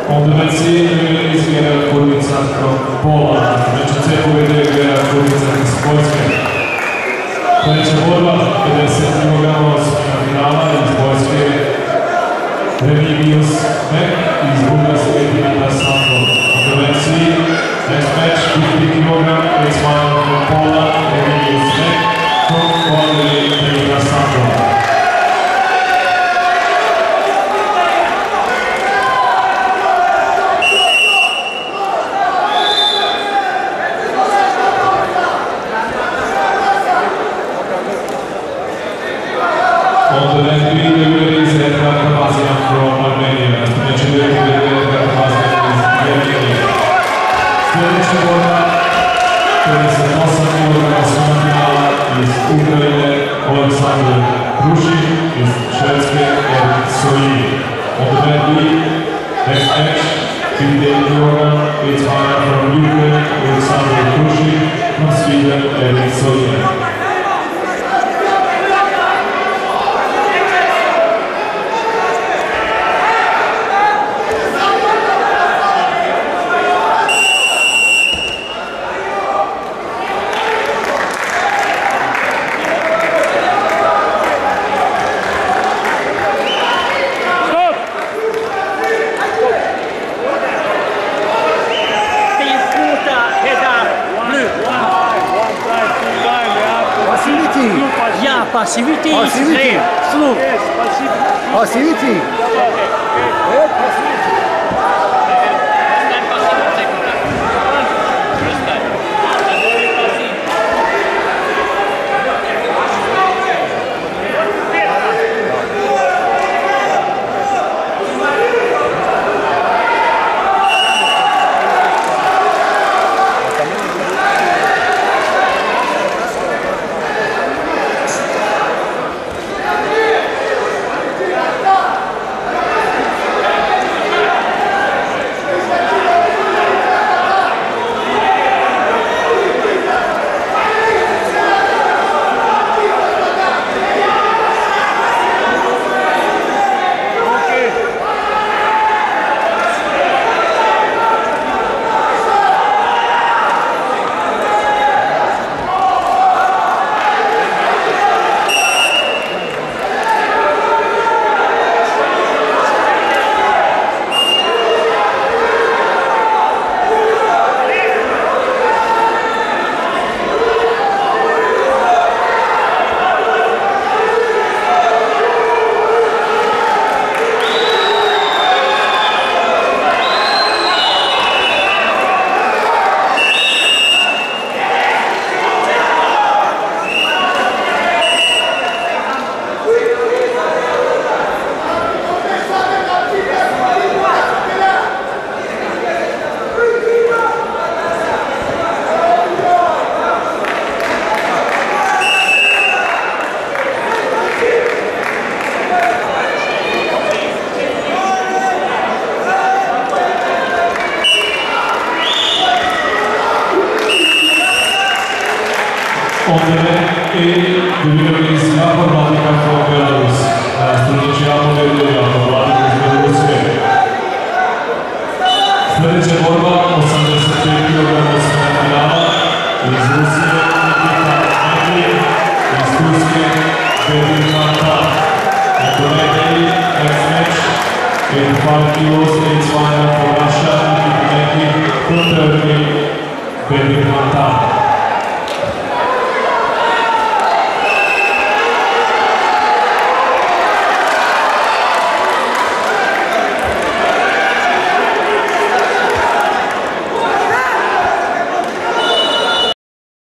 Odveci izgleda Kurica Pola, znači sve povede gleda Kurica iz Poljske. Treća borba, 50 kg osmina finala iz Poljske, Remigius Mek iz Bugarske Dimitra Santo. Odveci, next match, 50 kg, it's one from Poland, Remigius Mek from Bugarske Dimitra Santo. On the left wing, there is Edgar Kavazian from Armenia. Znači, Edgar Kavazian iz Armenije. Sljedeća borba, 58 kg osmina finala iz Ukrajine, Aleksandar Krušin iz Švedske, Erik Soji. On the left wing, next match, 58 kg, it's final from Ukraine, Alexander Krušin, from Sweden, Erik Soji. Passivity is rare. Slow. Yes, passivity. Sljedeća borba, 85 kg osmina finala iz Rusije, Nikita Metlin, iz Turske, Bedir Kanta. On the next match, 85 kg, it's final